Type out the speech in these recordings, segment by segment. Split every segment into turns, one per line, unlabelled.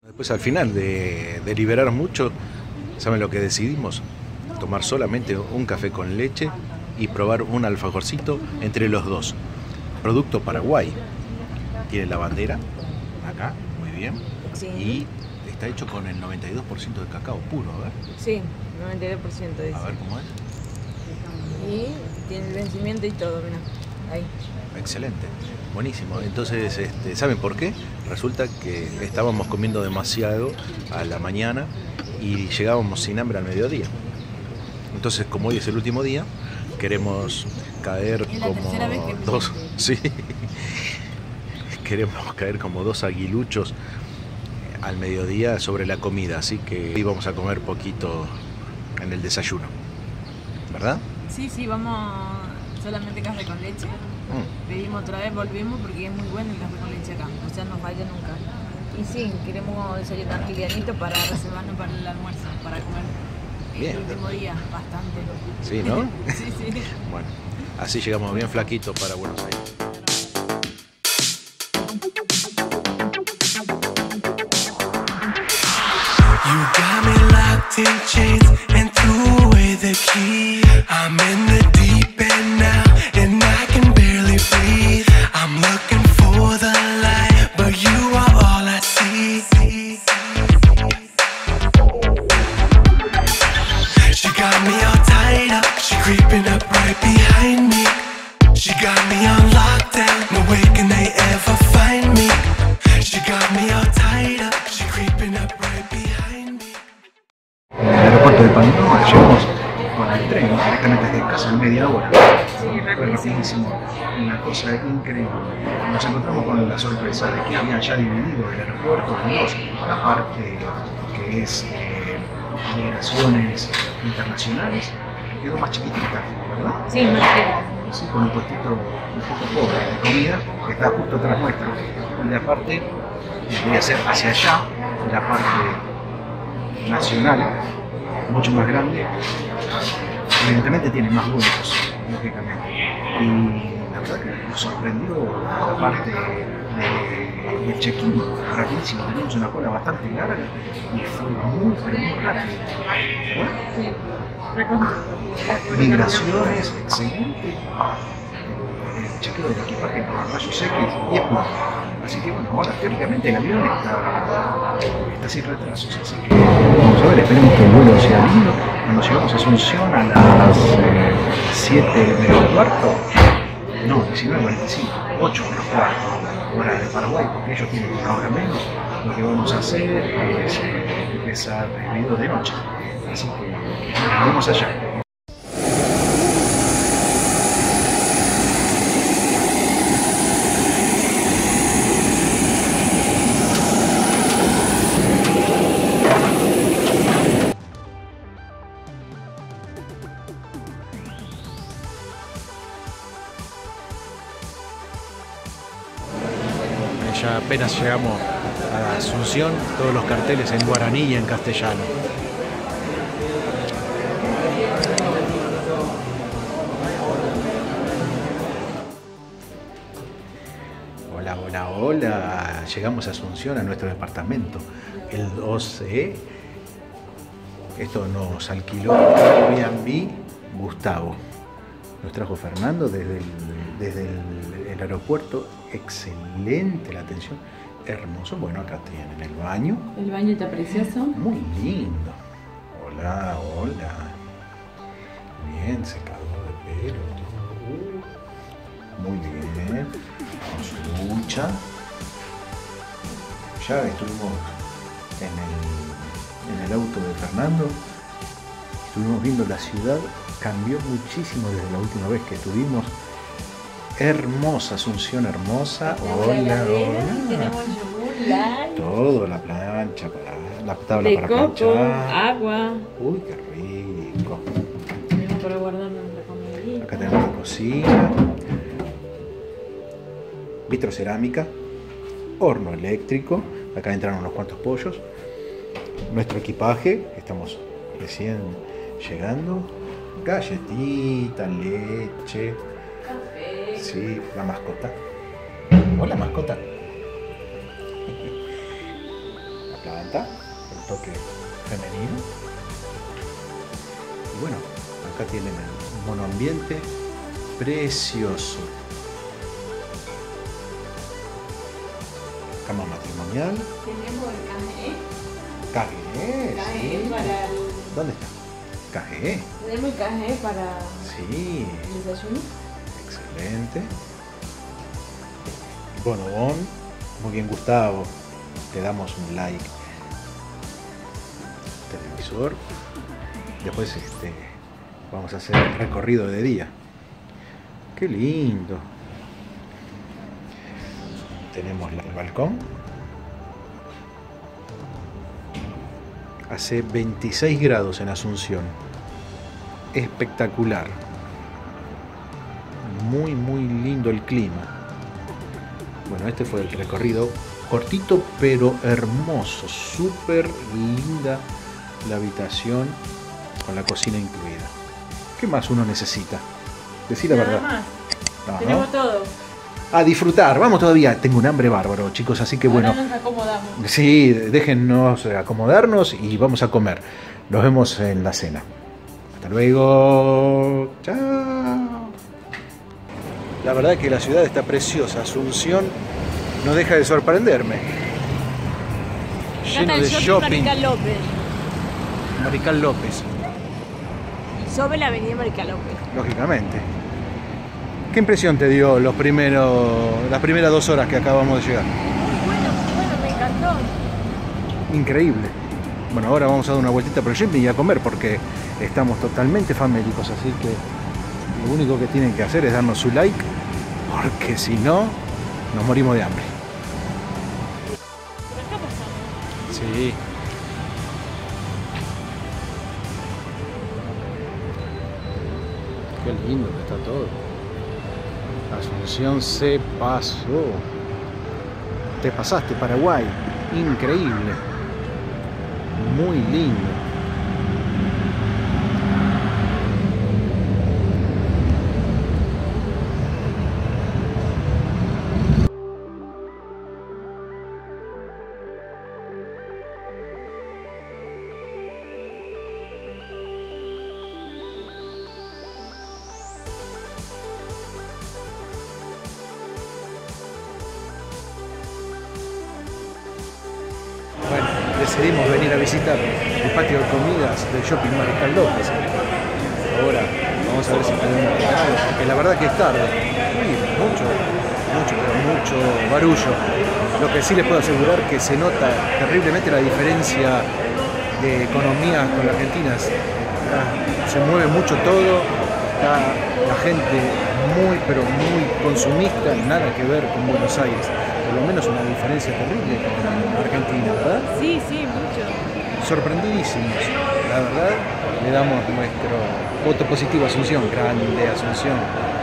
Después al final de deliberar mucho, ¿saben lo que decidimos? Tomar solamente un café con leche y probar un alfajorcito entre los dos. Producto Paraguay. Tiene la bandera, acá, muy bien.
Sí.
Y está hecho con el 92% de cacao puro, a ver.
Sí, 92% dice.
A ver cómo es.
Y tiene el vencimiento y todo, mira. Ahí.
Excelente, buenísimo. Entonces, ¿saben por qué? Resulta que estábamos comiendo demasiado a la mañana y llegábamos sin hambre al mediodía. Entonces, como hoy es el último día, queremos caer
Es la
como
tercera vez que
dos, sí, queremos caer como dos aguiluchos al mediodía sobre la comida, así que íbamos a comer poquito en el desayuno, ¿verdad?
Sí, vamos solamente café con leche. Pedimos otra vez, volvimos porque es muy bueno el café con leche acá, o sea, no falla nunca. Y sí, queremos desayunar livianito para reservarnos para el almuerzo, para comer
Bien.
el último día, bastante.
Sí, ¿no?
Sí.
Bueno, así llegamos bien flaquitos para Buenos Aires.
You got me locked in chains and threw away the key. I'm in the deep end now and I can barely breathe. I'm looking for the light, but you are all I see. She got me all tied up, she creeping up right behind me. She got me on lockdown, no way can they ever find me. She got me all tied up, she creeping up right behind me.
En el aeropuerto de Panamá llegamos con el tren directamente desde casa en media hora.
Sí,
Fue rapidísimo, una cosa increíble. Nos encontramos con la sorpresa de que habían ya dividido el aeropuerto en dos, la parte que es migraciones internacionales, que quedó más chiquitita, ¿verdad?
Sí, más
Sí, con un puestito un poco pobre de comida que está justo atrás nuestro. Y la parte voy a hacer hacia allá, la parte nacional, mucho más grande, evidentemente tiene más vuelos, lógicamente. Y la verdad que nos sorprendió la parte del check-in rapidísimo. Teníamos una cola bastante larga y fue muy, pero muy rápido. Migraciones, excelente. El chequeo del equipaje con rayos X, 10 puntos. Así que bueno, ahora teóricamente el avión está sin retrasos. Así que vamos a ver, esperemos que el vuelo sea lindo. Cuando llegamos a Asunción a las 7 menos cuarto, no, 19:45, 8 menos cuarto, hora de Paraguay, porque ellos tienen una hora menos. Lo que vamos a hacer es empezar el video de noche. Así que nos vemos allá. Ya apenas llegamos a Asunción, todos los carteles en guaraní y en castellano. Hola. Llegamos a Asunción, a nuestro departamento, el 12E. Esto nos alquiló Airbnb Gustavo. Nos trajo Fernando desde el aeropuerto. Excelente la atención, hermoso. Bueno, acá tienen el baño.
El baño está precioso.
Muy lindo. Hola. Bien, secador de pelo. Muy bien. Con su ducha. Ya estuvimos en el auto de Fernando. Estuvimos viendo la ciudad. Cambió muchísimo desde la última vez que estuvimos. Hermosa, Asunción hermosa. Hola.
Tenemos yogur, light,
Todo, la plancha, la tabla
de
para
coco,
planchar.
agua.
Uy, qué rico.
Tenemos para guardar nuestra comidita.
Acá tenemos la cocina. Vitrocerámica. Horno eléctrico. Acá entraron unos cuantos pollos. Nuestro equipaje. Estamos recién llegando. Galletitas, leche. Sí, la mascota. Hola, mascota. planta, el toque femenino. Y bueno, acá tienen el monoambiente precioso. Cama matrimonial.
Tenemos el
KGE.
KGE para el...
¿Dónde está? KGE.
Tenemos el KGE para
Sí.
el desayuno.
Excelente. Bonobón. Muy bien, Gustavo. Te damos un like. Televisor. Después vamos a hacer el recorrido de día. Qué lindo. Tenemos el balcón. Hace 26 grados en Asunción. Espectacular. Muy, muy lindo el clima. Bueno, este fue el recorrido cortito pero hermoso. Súper linda la habitación con la cocina incluida. ¿Qué más uno necesita? Decir la verdad.
Más.
No,
Tenemos
¿no?
todo.
A disfrutar. Vamos todavía. Tengo un hambre bárbaro, chicos, así que bueno.
Ahora nos acomodamos.
Sí, déjennos acomodarnos y vamos a comer. Nos vemos en la cena. Hasta luego. Chao. La verdad que la ciudad está preciosa. Asunción no deja de sorprenderme. Lleno de shopping.
Marical López.
Marical López,
Y sobre la avenida Marical López.
lógicamente. ¿Qué impresión te dio las primeras 2 horas que acabamos de llegar?
Bueno, me encantó.
Increíble. Bueno, ahora vamos a dar una vueltita por el shopping y a comer porque estamos totalmente famélicos, así que lo único que tienen que hacer es darnos su like, porque si no, nos morimos de hambre.
¿Por acá pasamos?
Sí. Qué lindo que está todo. Asunción se pasó. Te pasaste, Paraguay. Increíble. Muy lindo. Bueno, decidimos venir a visitar el patio de comidas del Shopping Marical López. Ahora vamos a ver si podemos tomar algo, porque la verdad que es tarde. Uy, mucho barullo. Lo que sí les puedo asegurar que se nota terriblemente la diferencia de economía con la Argentina. Se mueve mucho todo, está la gente muy consumista, nada que ver con Buenos Aires. Por lo menos una diferencia terrible con Argentina, ¿verdad?
Sí, mucho.
Sorprendidísimos. La verdad, le damos nuestro voto positivo a Asunción. Grande Asunción.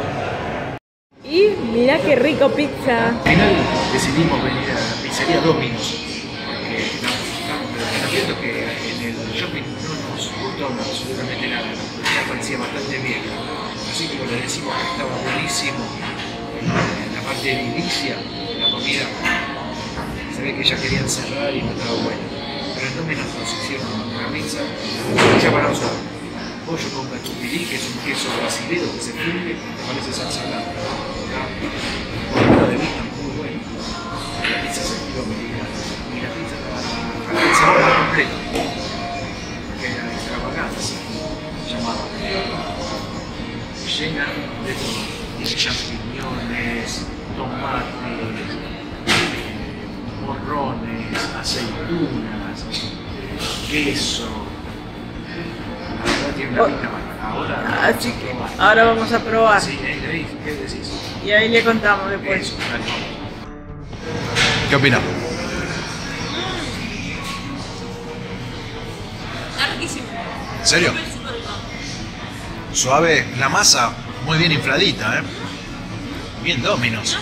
Y mira qué rico pizza.
Al final decidimos venir a la pizzería Domino's, porque estamos viendo que en el shopping no nos gustó absolutamente nada. Ya parecía bastante vieja. Así que le decimos que estaba buenísimo en la parte de edilicia, la comida. Se ve que ya querían cerrar y no estaba bueno. Pero en Domino's nos hicieron una pizza hecha para nosotros. Pollo con cachupiri, que es un queso brasilero que se funde, que parece salsa blanca. Lo de vista muy bueno. La pizza se estilo americana. Y la pizza el sabor más completo. Que era extravaganza. Llamada. Llena de todo. Tiene champiñones, tomates, morrones, aceitunas, queso. La verdad tiene una pinta bárbara. Ahora,
Así que ahora vamos a probar.
sí, ¿qué decís?
Y ahí le contamos después.
Eso, dale, vamos. ¿Qué opinas?
Está riquísimo.
¿En serio? Suave la masa, muy bien infladita, ¿eh? Bien Domino's.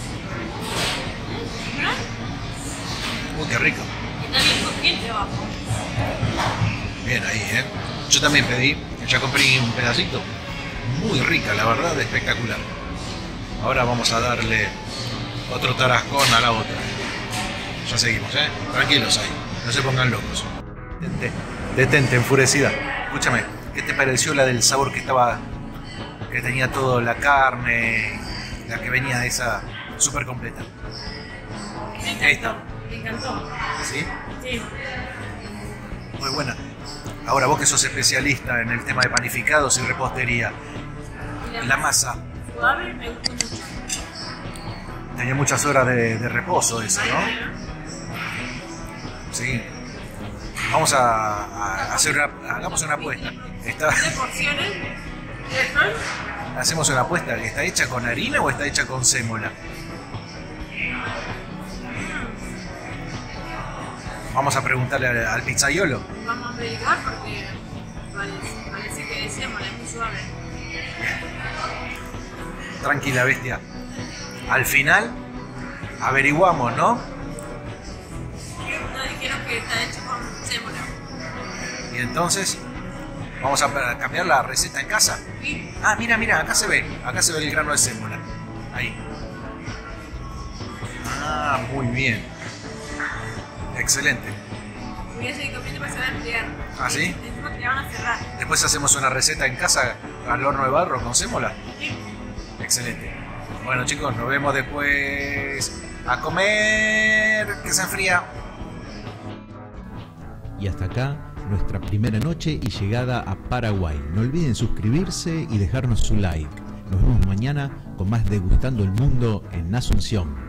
Uy, qué rico.
Está bien crujiente abajo.
Bien ahí, ¿eh? Yo también pedí, ya compré un pedacito. Muy rica, la verdad, espectacular. Ahora vamos a darle otro tarascón a la otra. Ya seguimos, ¿eh? Tranquilos ahí. No se pongan locos. Detente, enfurecida. Escúchame, ¿qué te pareció la del sabor que tenía toda la carne, la que venía esa súper completa? Esta.
Me encantó.
¿Sí?
Sí.
Muy buena. Ahora vos que sos especialista en el tema de panificados y repostería, la masa
Suave, me gustó mucho.
tenía muchas horas de reposo eso, ¿no? Sí. Vamos a hagamos una apuesta.
¿Qué porciones?
Hacemos una apuesta. ¿Está hecha con harina o está hecha con sémola? Vamos a preguntarle al pizzaiolo.
Vamos a averiguar porque parece que es sémola, es muy suave.
Tranquila, bestia. Al final averiguamos, ¿no?
No dijeron que está hecho con sémola.
Y entonces vamos a cambiar la receta en casa.
Sí.
Ah, mira, acá se ve el grano de sémola. Ahí. Ah, muy bien. Excelente.
Voy a seguir comiendo para se va a enfriar.
¿Ah, sí?
Encima que la van a cerrar.
Después hacemos una receta en casa al horno de barro con sémola.
Sí.
Excelente. Bueno, chicos, nos vemos después. A comer, que se enfría.
Y hasta acá nuestra primera noche y llegada a Paraguay. No olviden suscribirse y dejarnos su like. Nos vemos mañana con más Degustando el Mundo en Asunción.